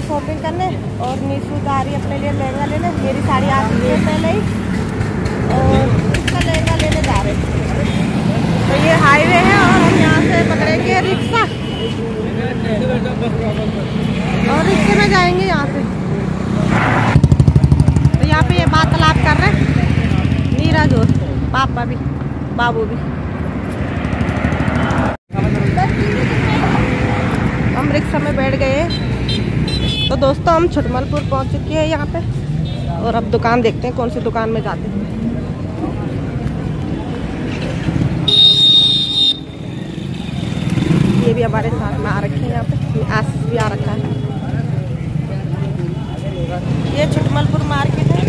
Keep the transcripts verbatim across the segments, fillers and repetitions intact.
Shopping करने और नीशू जा रही है अपने लिए लहंगा लेने। मेरी साड़ी आ चुकी है पहले ही और इसका लहंगा लेने जा रहे हैं। तो ये हाईवे है और हम यहाँ से पकड़ेंगे रिक्शा और रिक्शे में जाएंगे यहाँ से। तो यहाँ पे ये वार्तालाप कर रहे हैं नीरज और पापा भी, बाबू भी। हम रिक्शा में बैठ गए। तो दोस्तों हम छटमलपुर पहुंच चुके हैं यहाँ पे और अब दुकान देखते हैं कौन सी दुकान में जाते हैं। ये भी हमारे साथ में आ रखे हैं, यहाँ पे आशीष भी आ रखा है। ये छटमलपुर मार्केट है,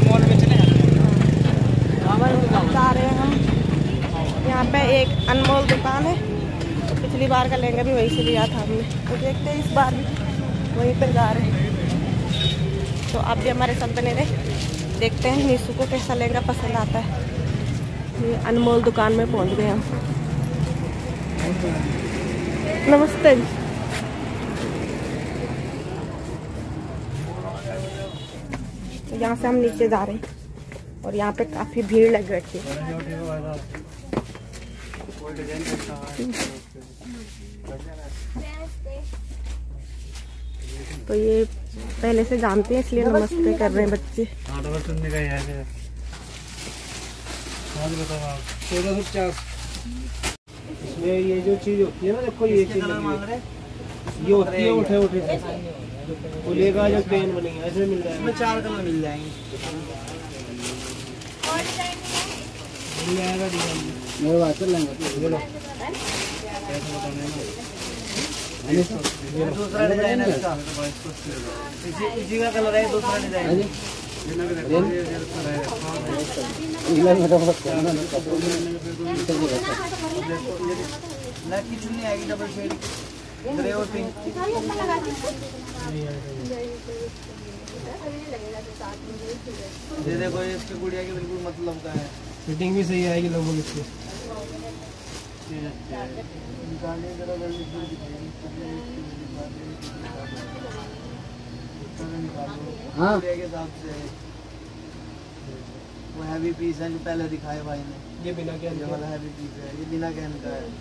जा रहे हैं हम। यहाँ पे एक अनमोल दुकान है, तो पिछली बार का लहंगा भी वहीं से लिया था हमने, तो देखते हैं इस बार भी वहीं पर जा रहे हैं। तो आप भी हमारे साथ बने रहे, देखते हैं नीशू को कैसा लहंगा पसंद आता है। ये अनमोल दुकान में पहुंच गए हम। नमस्ते। तो यहाँ से हम नीचे जा रहे हैं और यहाँ पे काफी भीड़ लग रखी है। तो ये पहले से जानते हैं इसलिए नमस्ते कर रहे हैं बच्चे। इसमें ये जो चीज होती है ना, देखो ये चीज ये होती है उठे उठे वो लेगा जो पेन बनेगा ऐसे मिल जाएगा। इसमें चार कलर मिल जाएंगे। मिल जाएगा मेरे बात चल लेंगे। ये लो दूसरा डिजाइन है इसका, इसी इसी का कलर है। दूसरा डिजाइन की चुन्नी आएगी डबल शेड ग्रे और पिंक। ये देखो इसकी गुड़िया की बिल्कुल मतलब का है, फिटिंग भी सही आएगी लोगों की। हाँ वो हैवी पीस है जो पहले दिखाए भाई ने। ये बिना कैन का वाला हैवी पीस है, ये बिना कैन का है।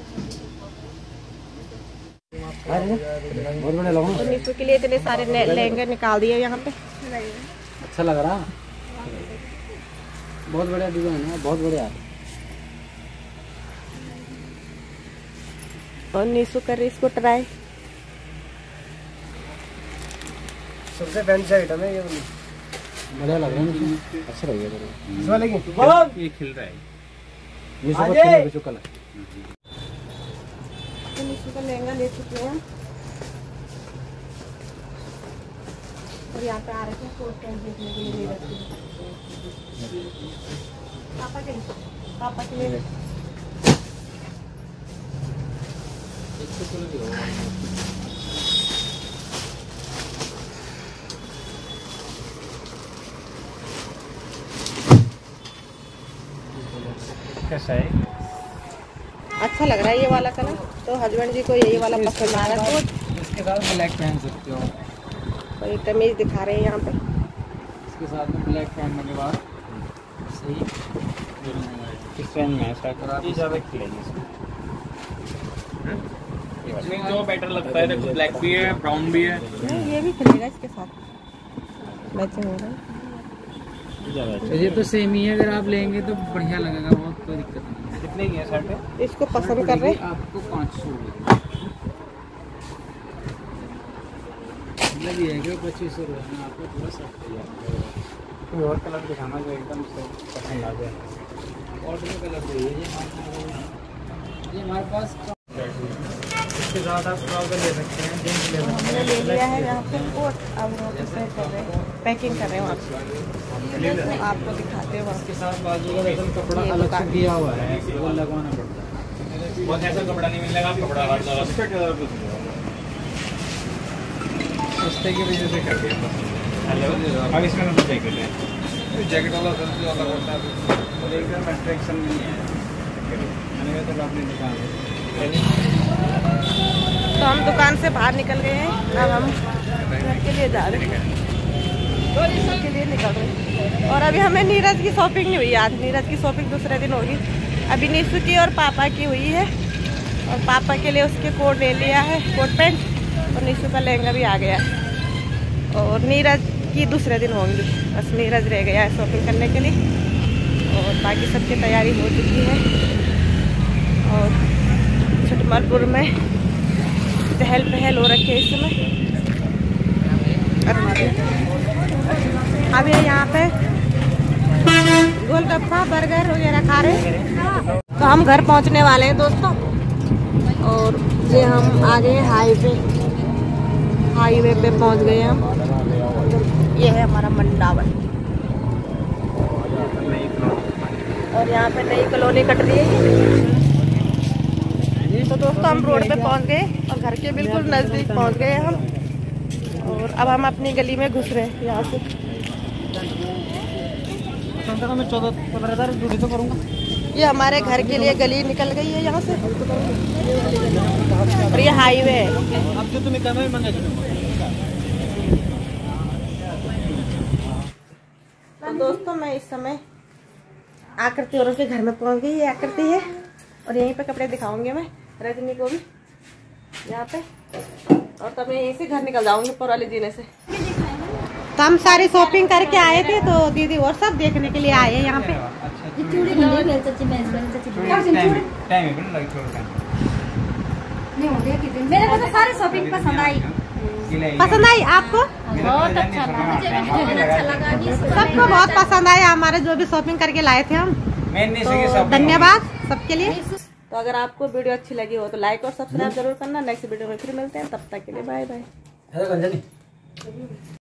बहुत बड़े लोग तो नीशू के लिए इतने सारे लहंगे निकाल दिए यहाँ पे। अच्छा लग रहा, बहुत बढ़िया डिजाइन है, बहुत बढ़िया। और नीशू कर रही इसको ट्राई। सबसे फैंसी आइटम है ये, बढ़िया लग रहा है मुझे, अच्छा लग रहा है। इस वाले की ये खिल रहा है, ये सब अच्छा है जो कलर। तो नीशू का लहंगा ले चुके हैं और यहाँ पे आ रहे थे कोट पैंट देखने के लिए ले रखी है। पापा के पापा के लिए कैसा है? अच्छा लग रहा है ये वाला कलर। तो हस्बैंड जी को यही वाला पसंद आ रहा है। तो इसके साथ ब्लैक पहन सकते हो। और ये कमीज दिखा रहे हैं यहाँ पे। इसके साथ में ब्लैक पहनने के बाद सही किस फैन में है स्टार्ट करा। ये ज़्यादा खिलेगी इसमें जो बेटर लगता है। देखो ब्लैक भी है, ब्राउन भी है। नहीं ये भी खिलेगा इसके साथ, मैचिंग होगा। तो ये तो सेम ही है, अगर आप लेंगे तो बढ़िया लगेगा बहुत, कोई दिक्कत नहीं। कितने की है शर्ट? इसको पसंद कर रहे हैं आपको पाँच सौ मतलब ये है कि पच्चीस सौ रुपये में आपको पूरा सेट तैयार। कोई और कलर दिखाना जो एकदम से पसंद आ जाए। और जो कलर चाहिए ये ये हमारे पास। इसके साथ आप ट्राउजर ले सकते हैं, जींस ले सकते हैं। हमने ले लिया है यहाँ पे कोट। अब वो कर रहे हैं, पैकिंग कर रहे हैं वहाँ पे। तो आपको दिखाते हैं वहाँ इसके साथ बाजू का वेतन कपड़ा अलग से दिया हुआ है, वो लगवाना पड़ता है। बहुत ऐसा कपड़ा नहीं मिलेगा, कपड़ा हर जगह सस्ते की वजह से कर दिया। अब इसमें हम जैकेट है, जैकेट वाला सस्ते वाला होता है और एकदम अट्रैक्शन नहीं है। मैंने तो अपनी दुकान है। तो हम दुकान से बाहर निकल गए हैं। अब हम घर के लिए जा रहे हैं, घर के लिए निकल रहे हैं। और अभी हमें नीरज की शॉपिंग नहीं हुई आज, नीरज की शॉपिंग दूसरे दिन होगी। अभी निशु की और पापा की हुई है, और पापा के लिए उसके कोट ले लिया है, कोट पैंट, और निशु का लहंगा भी आ गया है। और नीरज की दूसरे दिन होंगी, बस नीरज रह गया है शॉपिंग करने के लिए, और बाकी सबकी तैयारी हो चुकी है। और छठमालपुर में चहल पहल हो रखी है इस समय। अभी यहाँ पे गोलगप्पा बर्गर वगैरह खा रहे हैं। तो हम घर पहुँचने वाले हैं दोस्तों, और ये हम आ गए हाईवे हाईवे पे पहुँच गए हम। ये है हमारा मंडावर, और यहाँ पे नई कॉलोनी कट रही है। तो दोस्तों हम रोड पे पहुँच गए, और घर के बिल्कुल नज़दीक पहुँच गए हम, और अब हम अपनी गली में घुस रहे हैं यहाँ से। मैं चौदह पंद्रह हज़ार ड्यूटी तो करूँगा। ये हमारे घर के लिए गली निकल गई है यहाँ से, और ये हाईवे है। अब जो तुम्हें कहना है मैंने तो दोस्तों मैं इस समय आकृति औरों के घर में पहुँच गई। ये आकृति है, और यहीं पे कपड़े दिखाऊंगे मैं रजनी को भी यहाँ पे, और तब मैं यहीं से घर निकल जाऊंगी पुराली जीने से। तो हम सारी शॉपिंग करके आए थे, तो दीदी और सब देखने के लिए आए हैं यहाँ पे। मेरे को तो सारी शॉपिंग पसंद आई। पसंद आई आपको? बहुत अच्छा लगा, सबको बहुत पसंद आया हमारे जो भी शॉपिंग करके लाए थे हम। तो धन्यवाद सबके लिए। तो अगर आपको वीडियो अच्छी लगी हो तो लाइक और सब्सक्राइब जरूर करना। नेक्स्ट वीडियो में फिर मिलते हैं, तब तक के लिए बाय बाय।